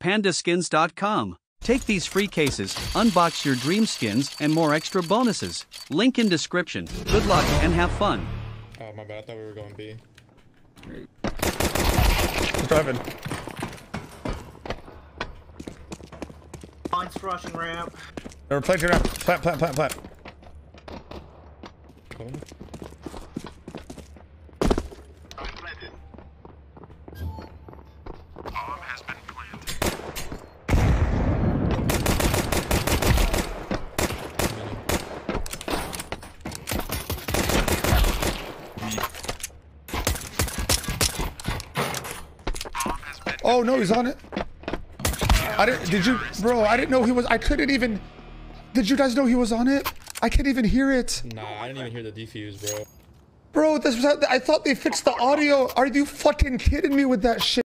pandaskins.com. Take these free cases, unbox your dream skins, and more extra bonuses. Link in description. Good luck and have fun. Oh, my bad. I thought we were going B. I'm driving. Mine's rushing ramp. They're planting ramp. Plant. Oh no, he's on it. Bro, I didn't know he was, I couldn't even, did you guys know he was on it? I can't even hear it. Nah, I didn't even hear the defuse, bro. Bro, I thought they fixed the audio. Are you fucking kidding me with that shit?